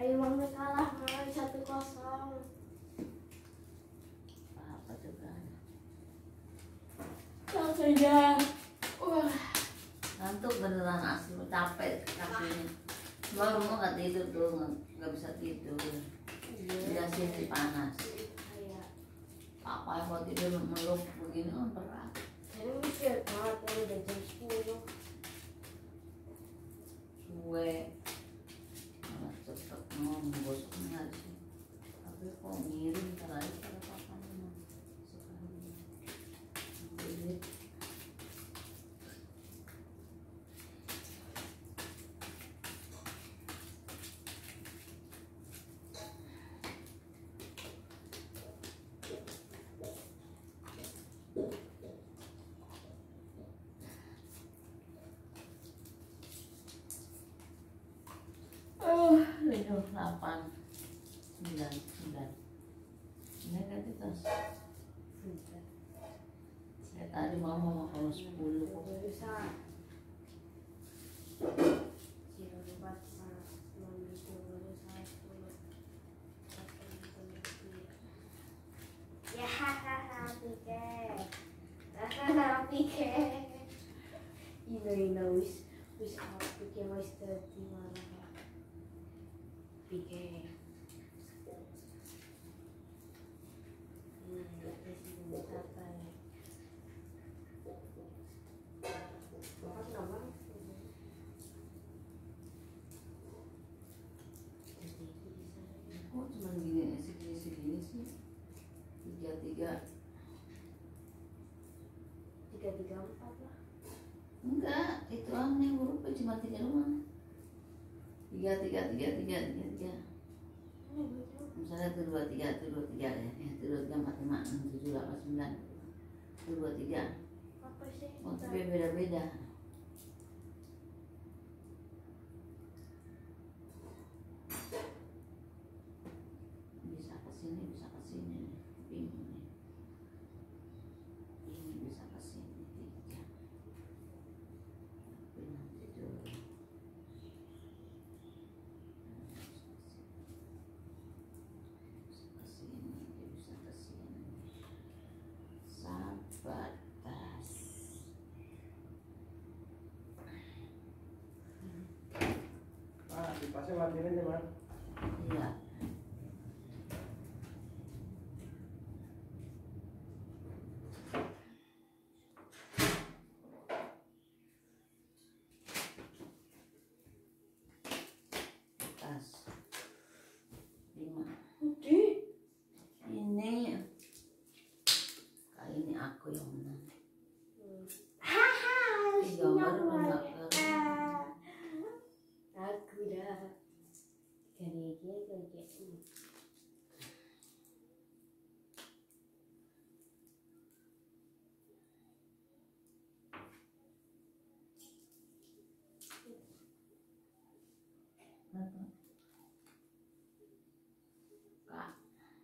Ayo mama kalah, mama 1-0. Apa juga. Capeknya. Wah. Ngantuk beneran asli, capek kakinya. Baru mau nggak tidur tuh, nggak bisa tidur. Dia sini panas. Papa kalau tidur meluk begini kan berat. Saya mikir banget kalau udah jam 10. Suwe. Malah cepet mau menggosoknya sih. Tapi kok miring terlalu pada papanya. Sekali. Jadi itu 8, 9. Ini kan kita. Saya tadi mau kalau 10. Ya hahaha pikir. Wis aku pikir wis 30 malah. Pikir. Kok cuma gini segini sih? 3, 4 lah. enggak, itu aneh hurufnya cuma 3 doang. 3. Misalnya itu 23 ya, itu 23, 45, 6, 7, 8, 9, itu 23. Apa sih? Oh, tapi beda-beda. Bisa ke sini, bisa ke sini. Bingung nih. Ini bisa ke sini 3. Tapi nanti dulu. Bisa ke sini. Sabatas. Dipasang latihan aja, Mas. Iya. Tas 5. Ini kali ini aku yang menang. Gambar benar. Aku dah kayak Kak.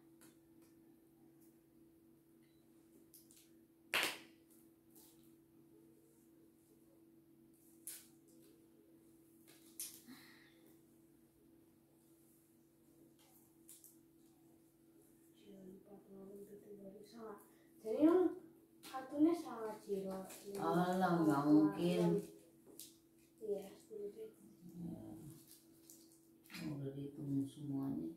salah. Jadi yang kartunya salah Ciro. Alah, nggak mungkin. Iya, setuju. Udah dihitung semuanya.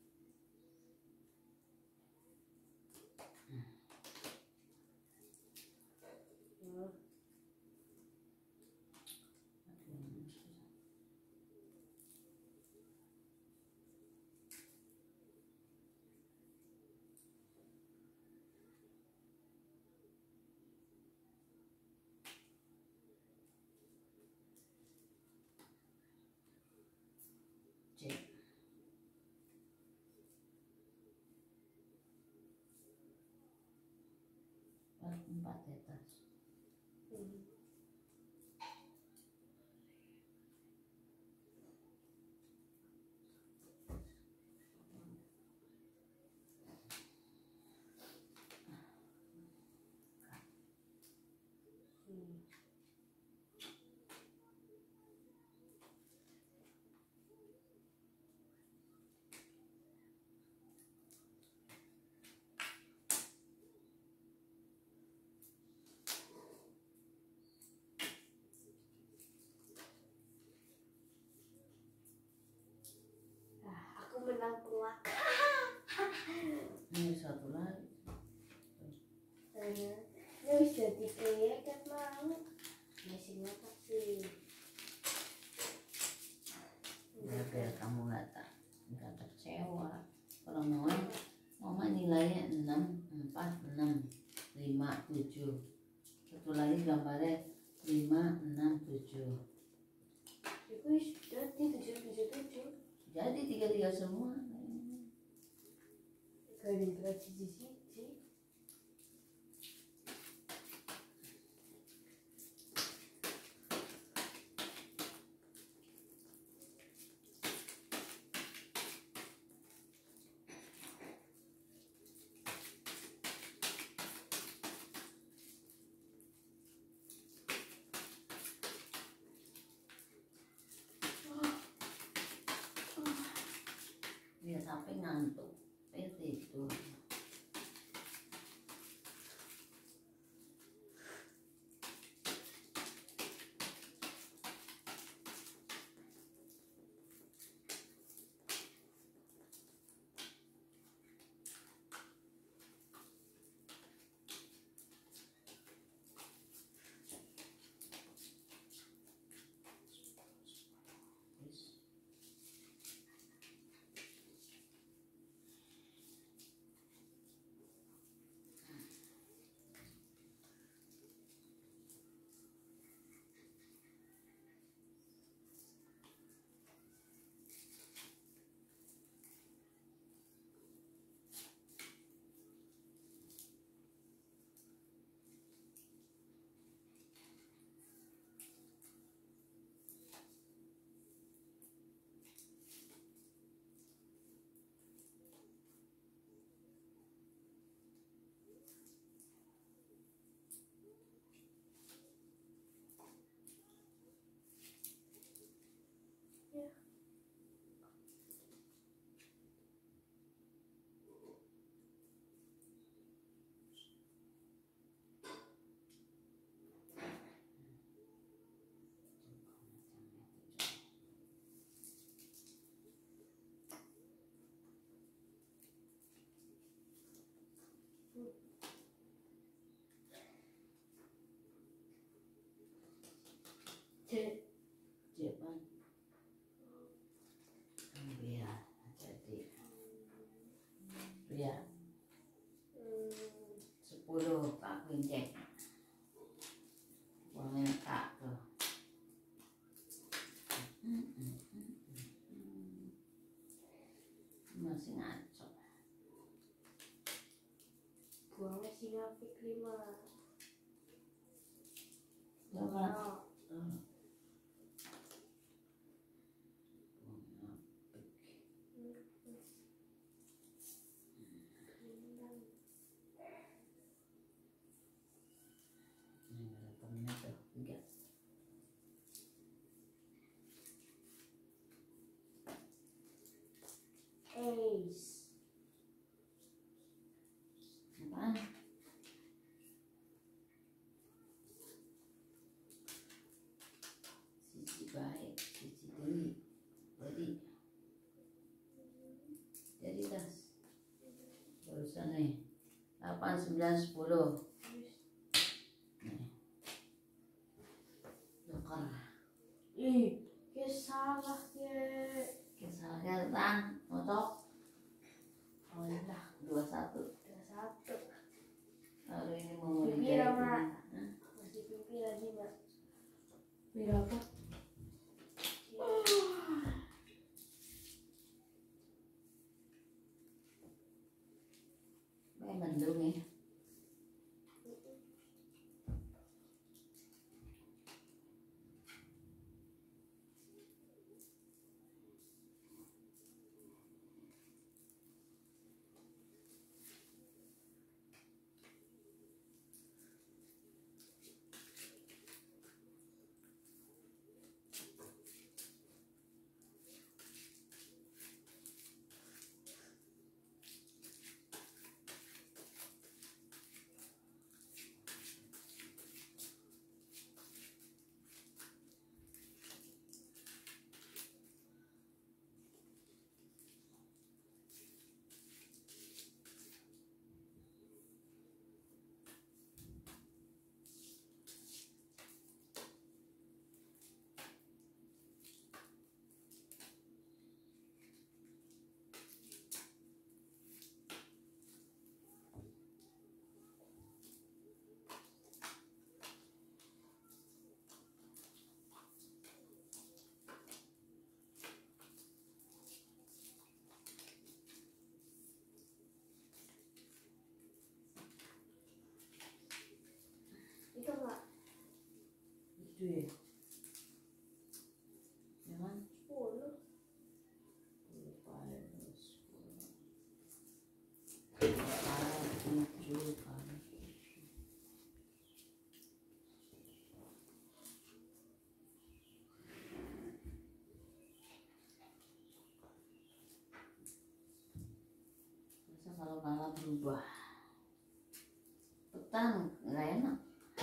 Cek. 4 ya tas. menang telak. Ini satu lagi. Ini bisa dipilih kan mau. Mesinnya pasti. Ya, biar kamu nggak kecewa. Kalau mama nilainya 6, 4, 6, 5, 7. Satu lagi gambarnya 5, 6, 7. Itu sudah di 7. Jadi 3 semua. Kali berarti di sini. Dia sampai ngantuk. Tidur. Jepan. Biar jadi. Biar 10 Pak Kuncek. Uangnya tak tuh. Masih ngaco. Buangnya Singapik 5. Berapa? Ace. Apaan? Sisi baik, sisi diri. Jadi tas. Barusan nih 8, 9, 10. Nih. Dokter. Ih, salah ya. Kesalnya tang, motok. Oh lah, 21. 21. Lalu ini mau Pipi dijahit Mak. ini. Masih pipi lagi Mak. Berapa? Kayak mendung ya. 7 ya? Ya kan? 10. 10 kali 10. 7 kali 7. Masa kalau malah berubah? Petang, nggak enak.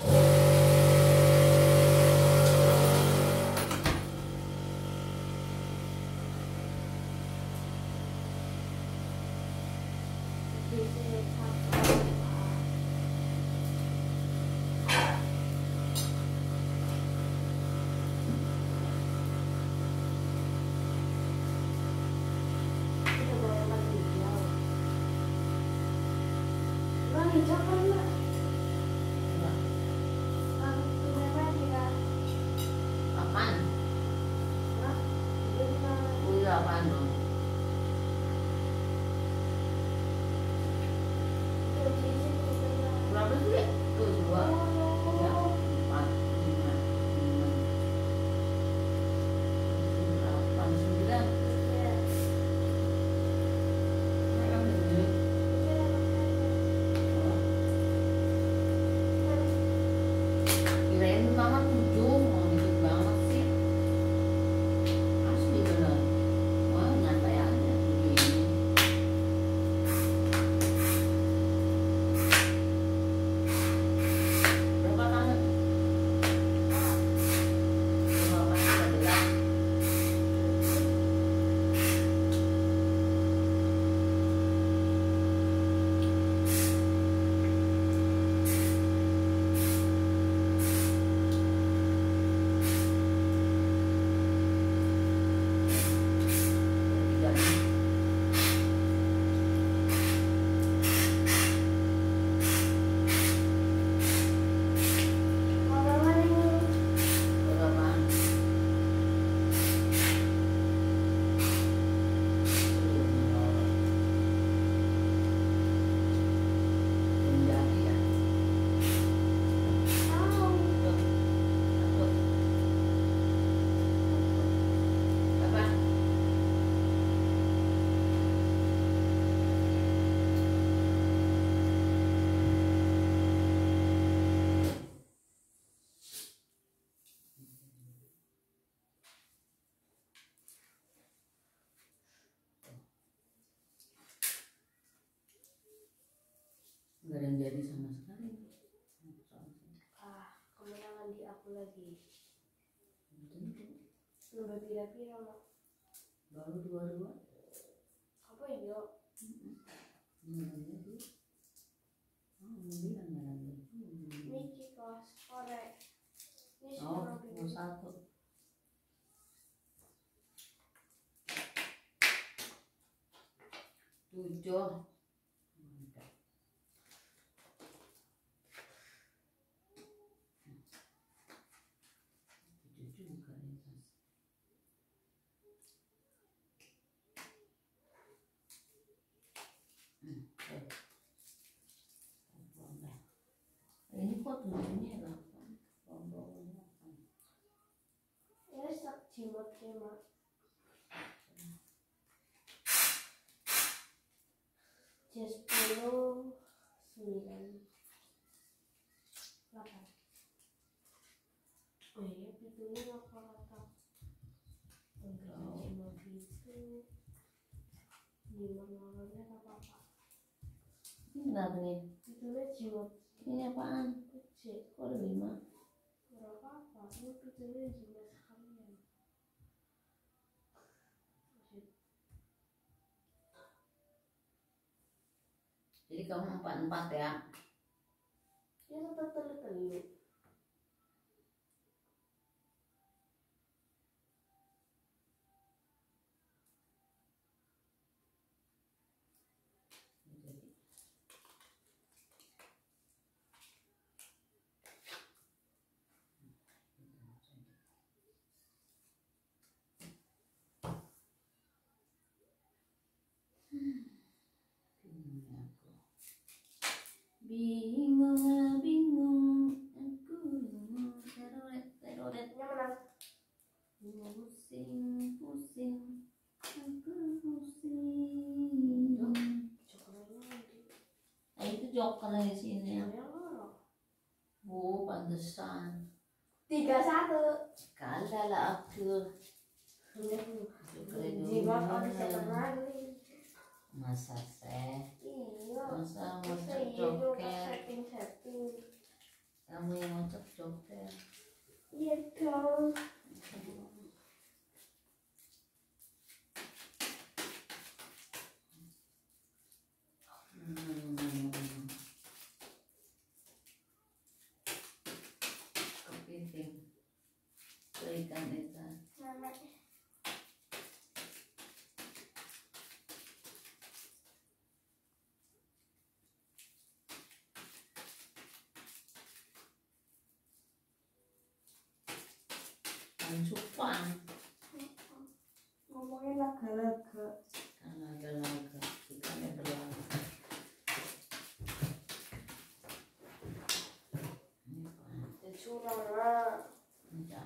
Apaan? Udah apaan dong? Berapa sih? Tuh 2, 3, 4, 5, 6, 8, 9. Kirain mama 7, mau dikit banget sih. Asli bener. Wah, nyantai aja begini. Berapa kali? Berapa kali udah bilang? Tiga. Berapa? Belum jadi ya? Tuh, satu. Berapa? Nggak ada yang jadi sama sekali. Kemenangan di aku lagi. Tentu. Lomba pira-pira mak. Baru 2-2. Apa ya yo? Nggak jadi. Oh, bilang nggak jadi. Niki kelas korek. Ini Oh, sudah mau 1. 7. Juga ya, Mas. Oke. Ini kok tujuhnya 8. Rombongan 8. Ya sak jimot ya mak. Jas 10, 9, 8. Oh iya, pitunya rata-rata. Enggak jimot itu. 5 ngolongnya apa-apa. Ini berapa nih? Pitunya jimot. Ini apaan? Kecil. Kok ada 5? Berapa apa? Ini pitunya jimot sekalian. Jadi kamu 4-4 ya? Ya tetap telur-telur. Bingung, bingung, aku cocok karena di sini. Yang loro. Oh, pantesan. 3-1. Kalah lah aku. Jiwa kau sebenarnya. Masa seh? Iya. Masa mau Itu joket? setting. Kamu yang mau joket? Iya dong. Kepiting. Ikan. Mama. Cupang. Ngomongnya laga-laga. Laga-laga. Ikannya berlaga. Ini apa? Curang lah. Tidak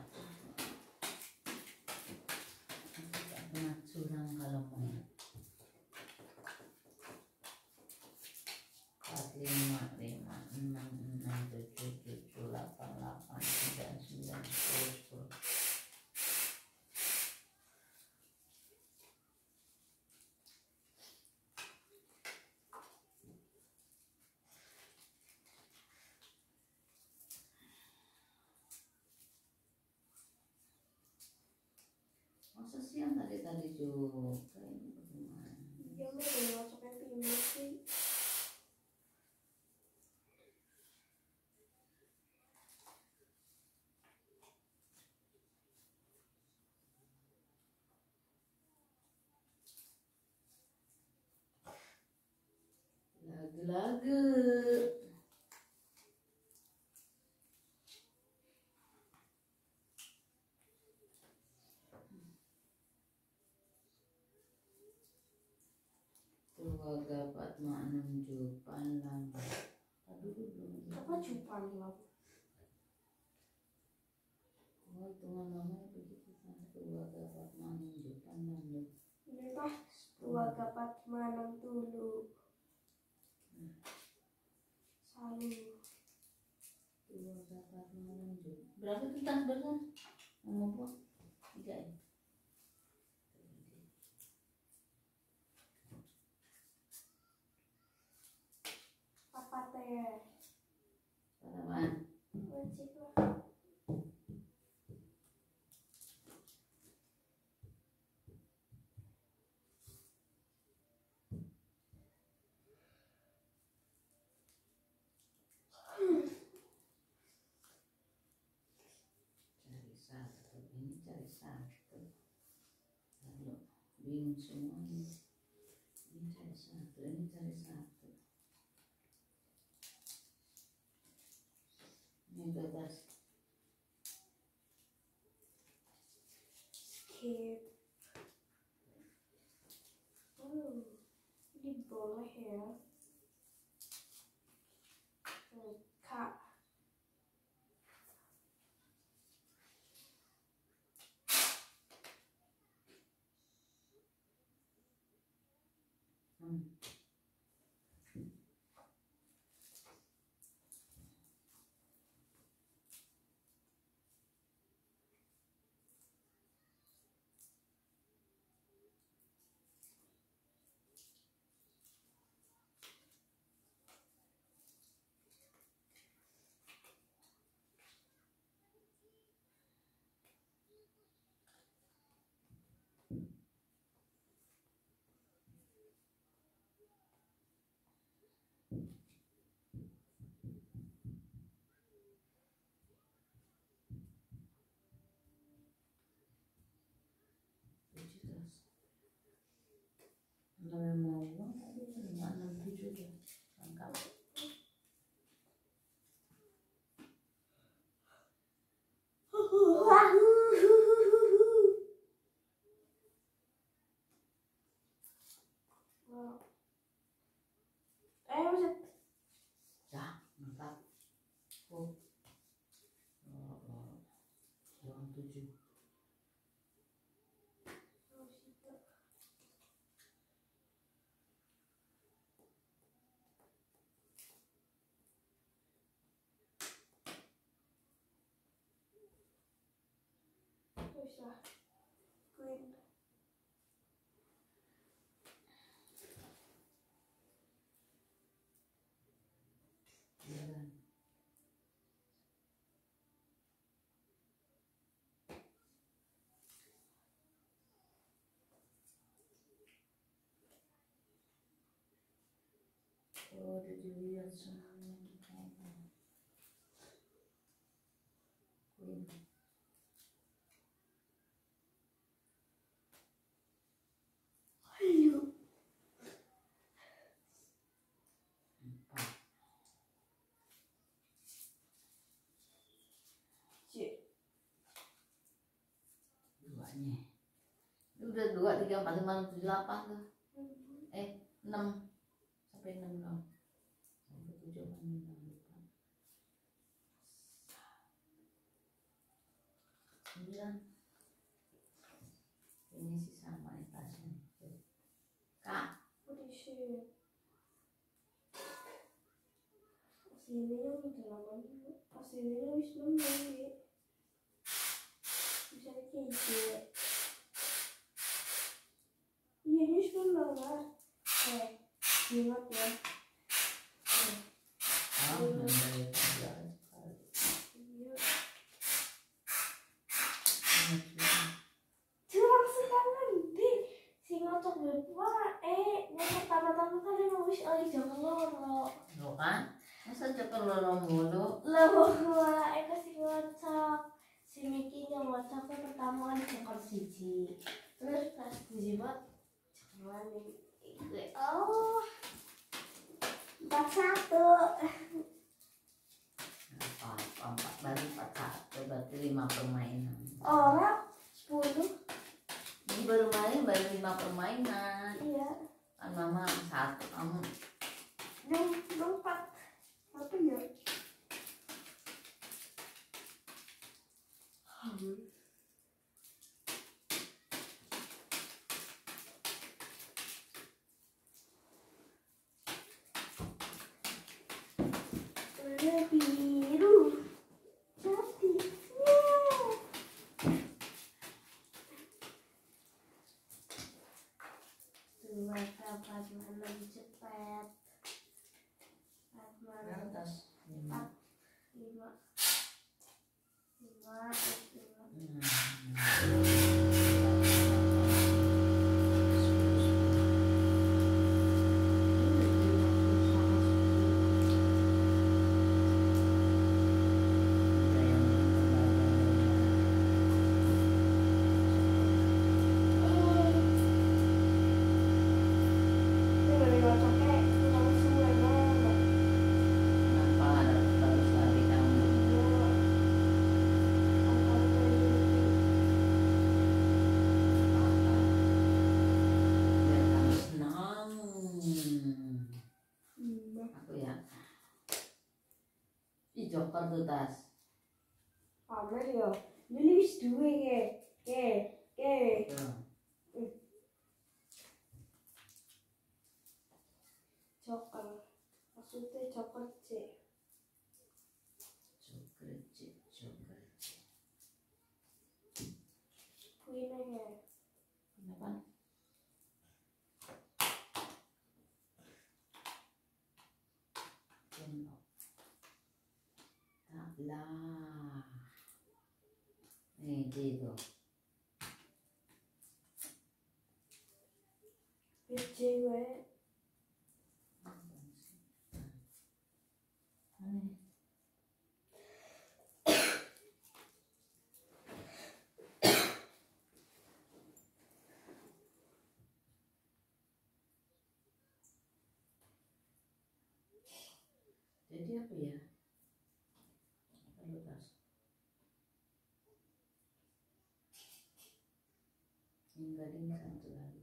pernah curang kalau mau. 4, 5, 6, 7, 7, 8, 8, 9, 9, 10. Masa siang tadi juga ini bagaimana? Dia mau masukin timun sih. Lagu-lagu. Keluarga Fatma 6 Jupan lama. Aduh, belum. Apa cupan lah? Oh, hitungan namanya begitu kan. Keluarga Fatma 6 Jupan lama. Ini tah keluarga Fatma 6 dulu. Salu. Keluarga Fatma 6 Jupan. Berapa tuh tas beras? Ngomong apa? 3 ya? Apa teh? Sarapan. Wajib lah. Cari satu. Ini cari satu. Lalu bingung semuanya. Ini cari satu. Ini cari satu. Ini bebas. Skip. Ini boleh ya. Kak. Kalau mau uang tadi 567 deh. Lengkap. Masih. Dah, lengkap. Oh. Uang 7. lah. Queen. Jalan. Oh, udah dilihat semuanya di kamar. Queen. Ayo. Empat. Cik. Duanya. Itu udah 2, 3, 4, 5, 6, 7, 8 tuh. 6 sampai 6 dong. Sampai 7 kan 6. 9. Ini sih sama nih tasnya. Kak, What is it? Aslinya udah lama nih. Aslinya wis nembang ya. Bisa kece. Iya ini wis nembang lah. Ingat ya. nambah ya pelajaran sekali. Iya. Ingat juga. Curang sekarang di si ngocok bapak yang pertama-tama kan emang wis jangan loro. Lo kan? Masa cekel lorong mulu? Lah bahwa kasih ngocok si Miki yang ngocoknya pertama kan cokor siji terus pas dijibat cuman oh 41 Apa-apa, 4 baru 41, berarti 5 permainan. orang 10 Ini baru main, baru 5 permainan. iya Kan mama 1, kamu yang 4 apa ya warna biru cantiknya tuh apa lebih cepat atas 5. 5 Kenapa ada terus lagi kamu? Biar kamu senang. Aku ya. Ih, joker tuh tas. Pamer ya, ini wis duwe ke. Tuh. Joker, maksudnya joker C. Joker, joker. Queen ya. Kenapa? Kenapa? Tak lah. Nih, gitu. BJ we. Aneh. Jadi apa ya? Lalu tas. Enggak satu lagi.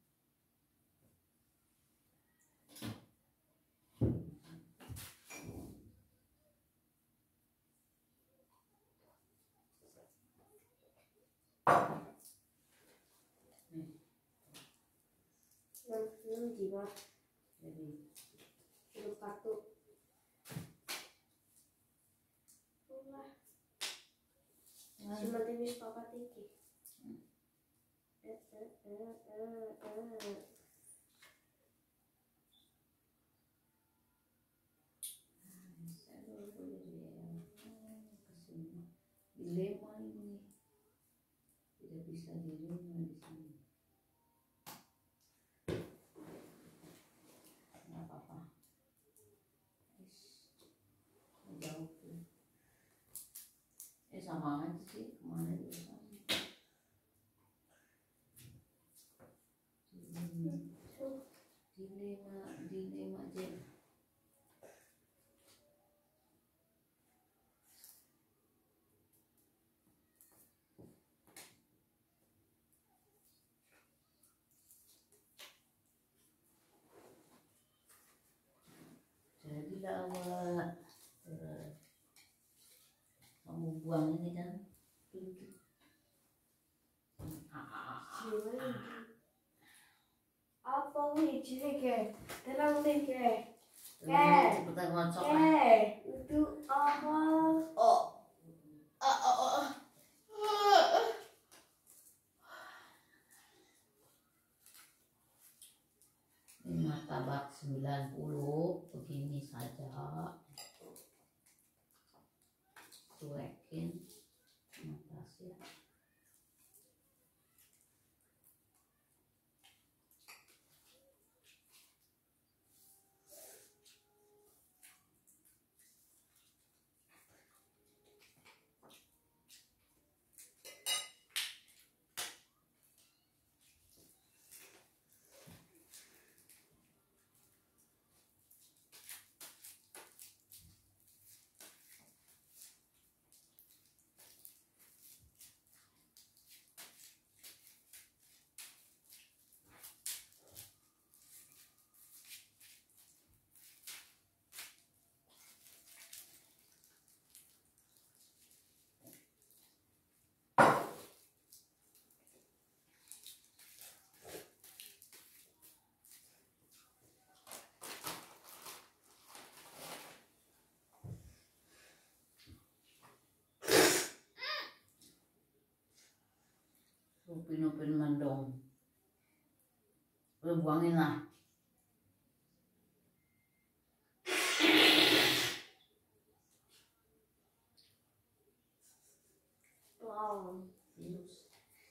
Yang jiwa, Jadi hidup kartu. Wah, cuma timis papa tiki. Kesini dilema ini, tidak bisa dilema di sini. Nggak apa-apa. Jauh tuh. Sama aja sih, kemana juga sama. Dilema aja. Jadilah awak kamu buang ini kan pintu. Apa wiji ke? Tenang nih ke. Cepetan ngocok lah. Itu apa? Oh. Ini martabak 90 begini saja. Cuekin atas ya. Upin mendong. Udah buangin lah. Wow. Virus.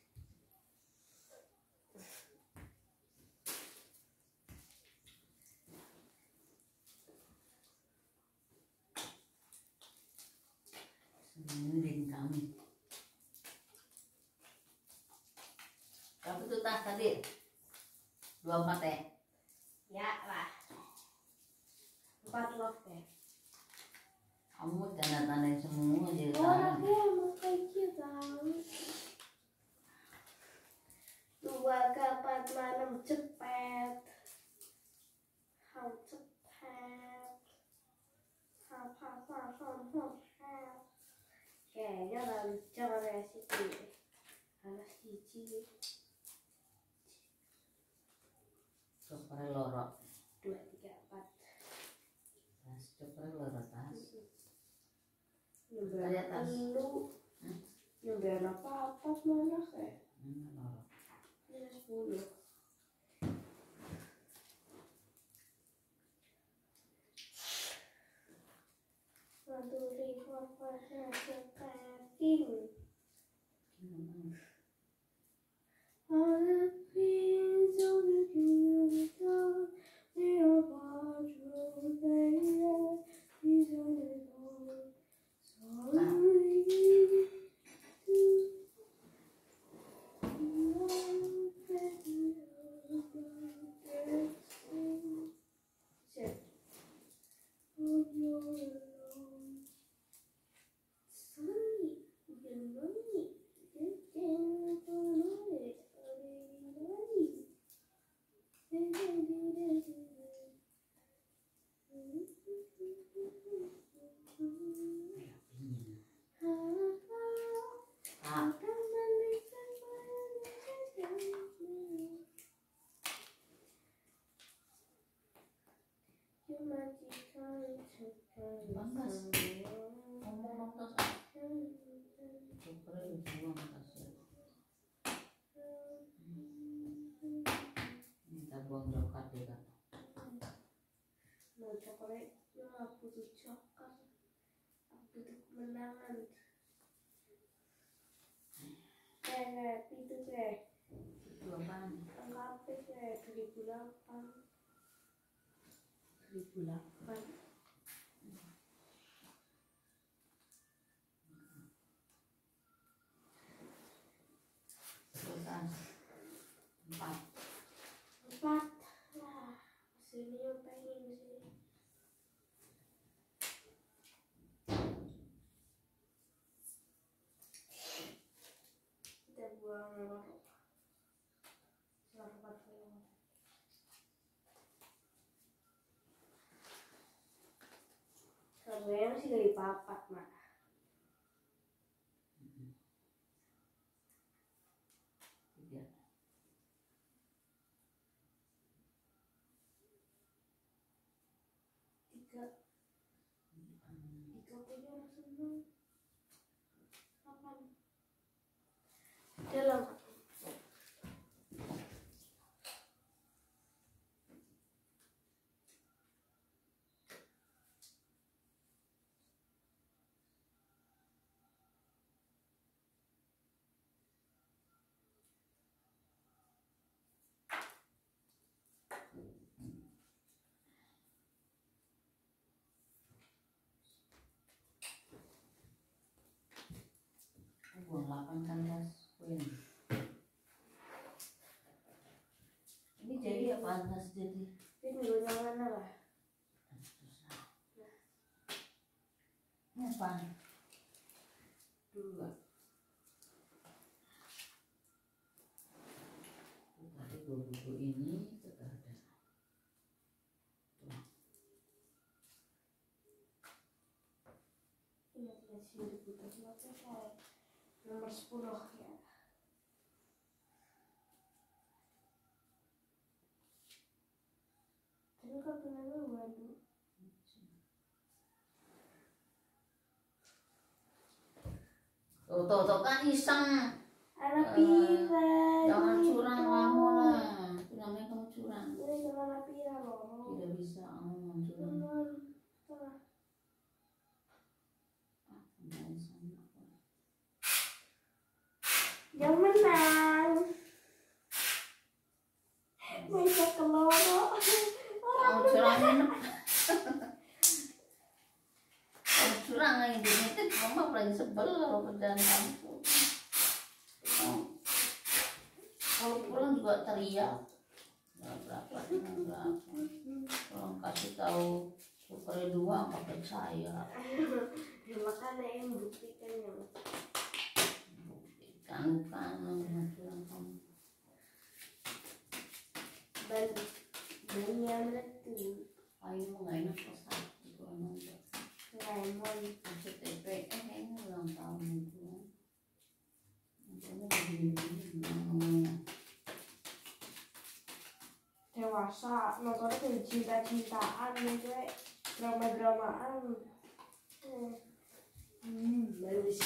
Senengin kami. Kamu tuh tas tadi 24 ya? Ya lah. 4 love ya. Kamu tanda-tandain semua jadi Orangnya emang kayak gitu. 2 ke 4 6 cepet. How cepet. How. Kayaknya lancar ya sih. Alas cici. Cokre lorok. 2 3 4. Tas cokre lorok tas. Nyobain dulu. Nyobain apa malah kayak. Lorok. Ini 10. Maduri korporasi keting. ya kan. Mau coklat ya aku butuh coklat, aku butuh kemenangan. Itu Itu apaan? angka 2008. 2008. Sekitar 4. Wah, sini yang pengen di sini. Kita buang selamat pulang. Sebenarnya masih dari papat, Mak. Iya. Tiga punya seneng. 8. Dalam. Buang 8 kan das. Ini jadi apa das jadi? Ini yang mana lah? Ini apa? 2. Tadi gue butuh ini, tidak ada. Ini sini butuh saya nomor 10 ya. Tapi kok benar waduh. Tuh kan iseng. Anak pira. Jangan curang kamu lah. Itu namanya kamu curang. Ini jangan anak pira loh. Tidak bisa curang. Yang menang. Bisa keloro. Kamu curangin. Kamu curang lagi itu mama paling sebel kalau kerjaan kamu tuh. Kalau pulang juga teriak. Berapa? Tolong kasih tahu super 2 nggak percaya. Makanya yang buktikan ya. Bukan curang kamu. Banyak itu. Ayo nggak enak pesan itu emang Lemon. masuk TP ini ulang tahun itu. Makanya begini. Dewasa nontonnya kayak cinta-cintaan gitu, drama-dramaan. Bagus.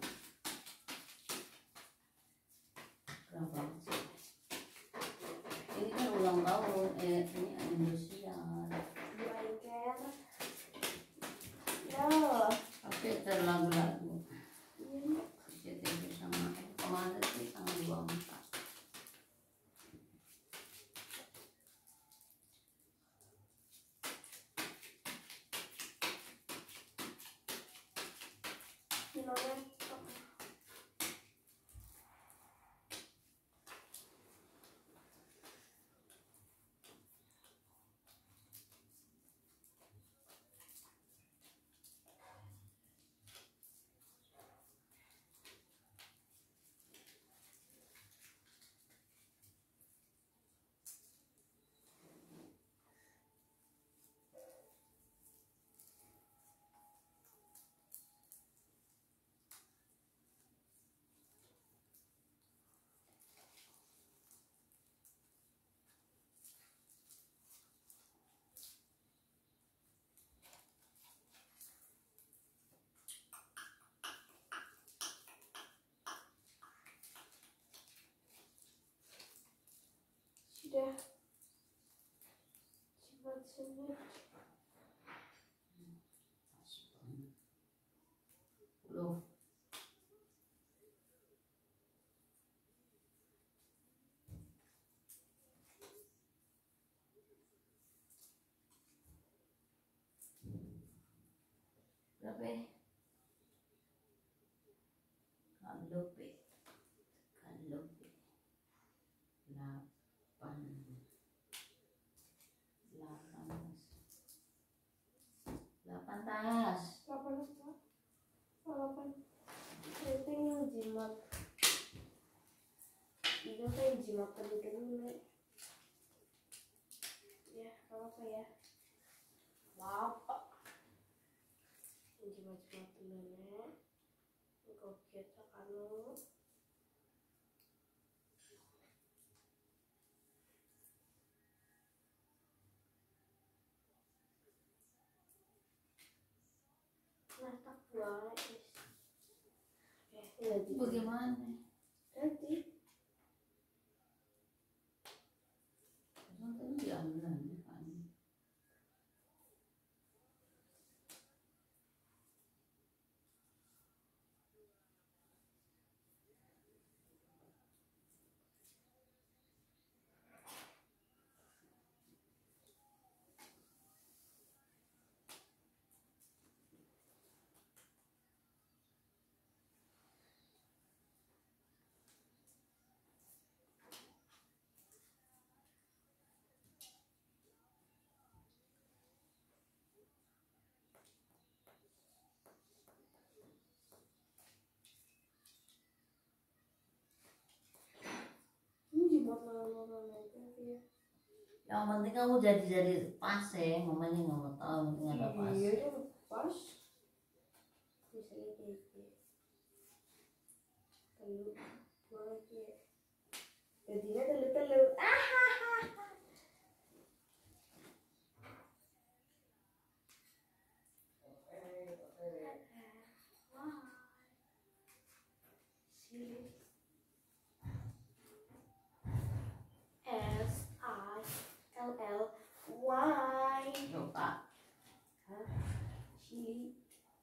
Berapa sih? Ini kan ulang tahun, ini Indosiar. Biker. Yo. Tapi ada lagu-lagu. Iya. CTV sama kemana sih tanggal 24. Filmnya sudah sini. 10. Berapa ya? Kalau P 8 tas. 8. Itu yang jimat. Itu kan jimat dulu. Ya, apa ya? Apa? Jimat-jimat dulu. Kau kita kanu. Nah, tak buat. Bagaimana? Nanti. Tadi diambil kan. Jimat lama-lama itu ya. Yang penting kamu jadi pas ya, mamanya nggak mau tahu penting ada pas. Iya itu pas. Misalnya kayak gitu. Telur buat ya. Jadinya telur. SILLY. Coba. Chili.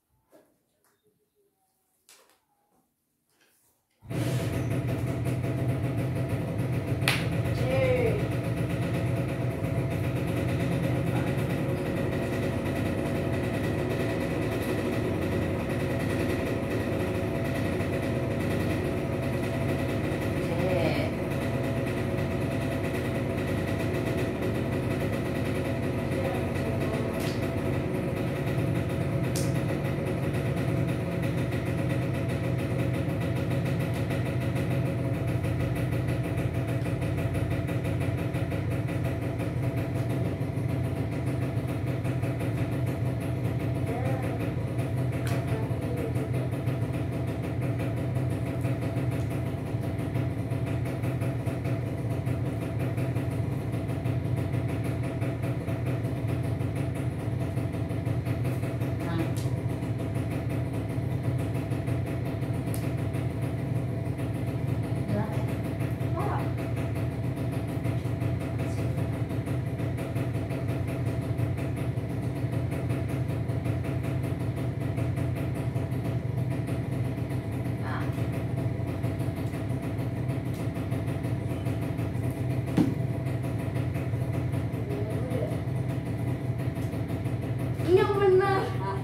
Yang benar.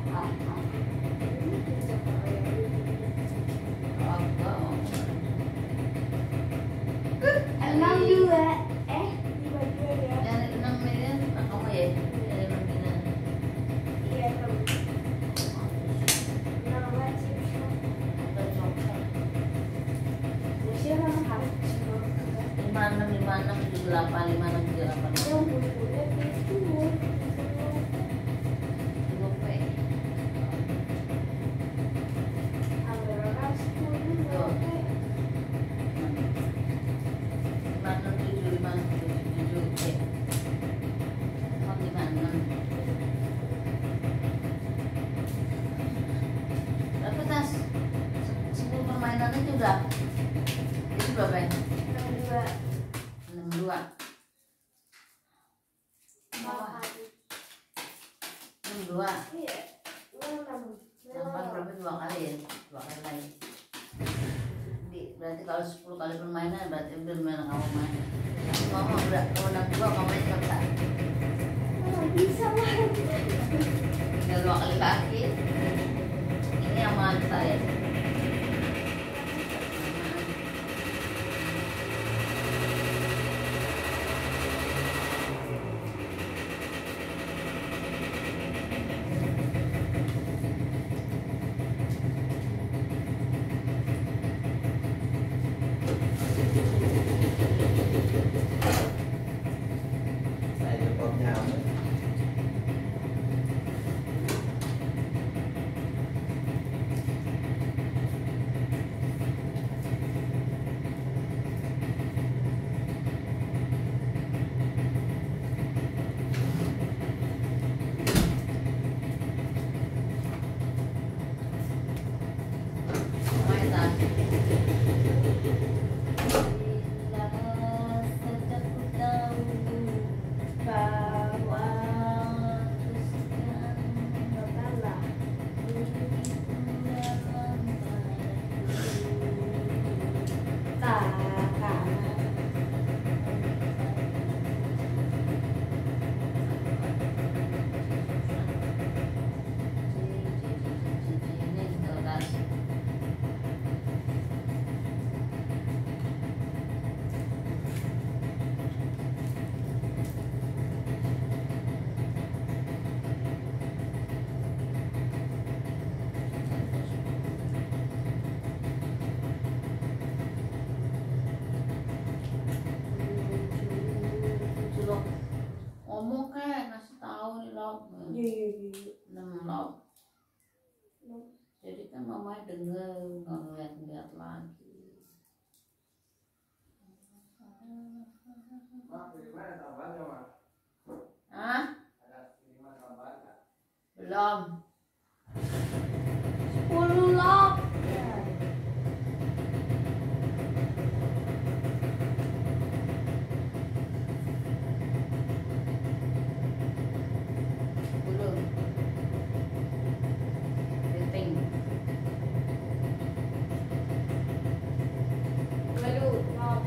Enam dua. Dua ya. Yang 6 miliar kamu ya? Dari Medina. Iya kamu. Nama siapa? Atau coklat. Usia nama kamu. 56 58 56 78. Yang bulu-bulu itu. Gope. Agak 10 gope. 57 57. Oh 56. Tapi tas 10 permainan itu udah. Itu berapa ya? 62. 62. Bawah. dua. Iya. 6. 8 berarti 2 kali ya? 2 kali lagi. Berarti kalau 10 kali permainan berarti bermain kamu main. Mama udah menang 2, kamu main bisa. Bisa lah. Tinggal 2 kali kaki. Ini aman saya. Này cho con nhau nữa. Main tak? Bahwa Bapak kakak. Ngomong kayak ngasih tahu nih loh. Iya. 6 loh. Jadi kan mama denger nggak ngeliat lagi. Mak, gimana tambahannya, Mak? Hah? Ada kiriman tambahan nggak? Belum. 10 lap. Belum. Rating. Baru lap.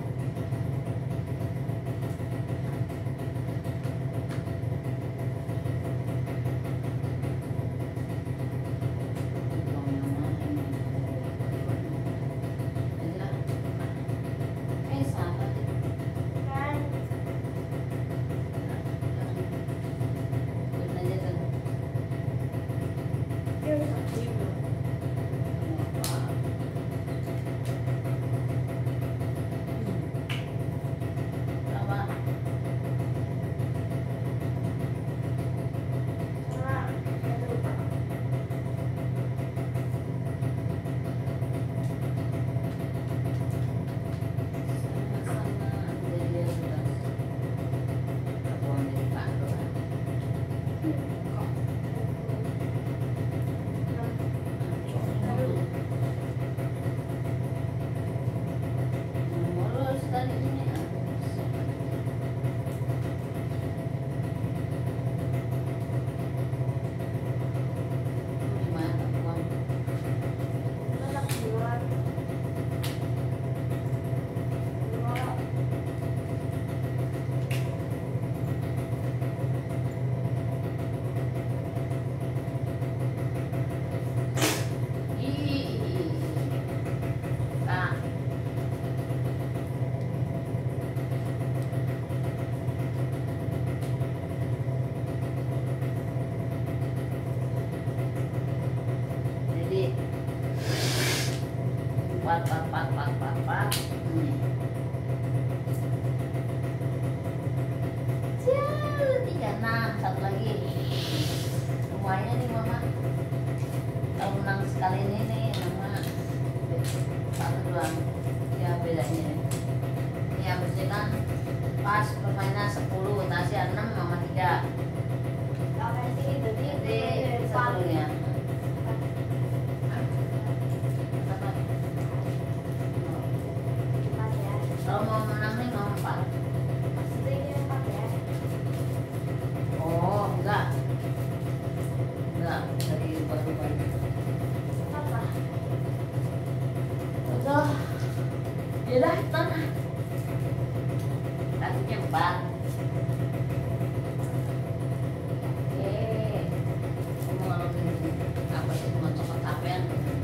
Kan Pak. Ciao, 36, satu lagi. Lumayan nih mama. Kalau menang sekali ini nih mama satu doang. Ya bedanya. Ini habisnya kan pas permainan 10, Tasya 6, mama 3. Jadi satunya. Kalau mau menang nih mau 4. Oh enggak. nyebar. Kamu kalau apa sih mau coklat tapean?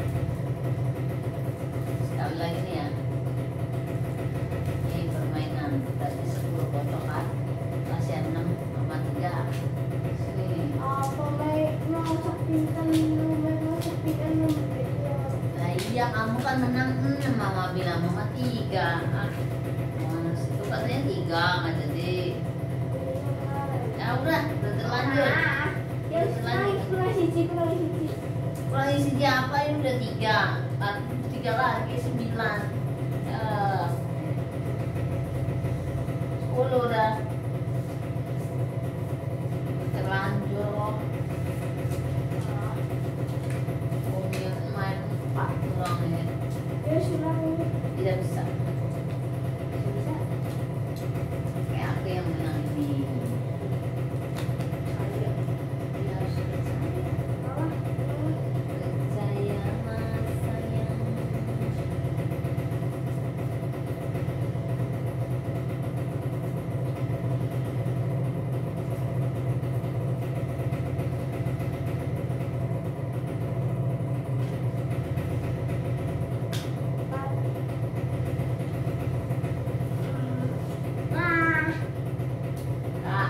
Sekali lagi nih ya. Ini permainan dari 10 kocokan. Kasih 6 sama 3. Sini. Apa mau sepintan mau sepintan Nah iya kamu kan menang 6, mama bilang mama 3. Mas itu katanya 3 nggak jadi. Ya udah terlanjur. Ya kurang siji. Kurang isi apa ini udah 3. 3 lagi 9. 10 udah. Terlanjur loh. Mungkin main 4 doang ya. Ya sudah. Tidak bisa. Kayak aku yang menang ini. Ayo, dia harus percaya. Percaya mas sayang. Kak,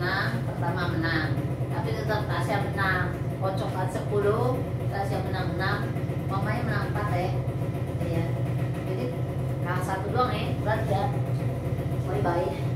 menang, pertama menang. Tapi tetap Tasya menang. Kocokan 10, Tasya menang 6, mamanya menang 4 ya. Iya. Jadi kalah 1 doang ya, berarti ya. Bye bye.